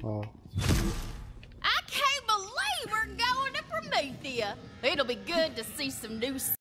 Wow. I can't believe we're going to Promethea. It'll be good to see some new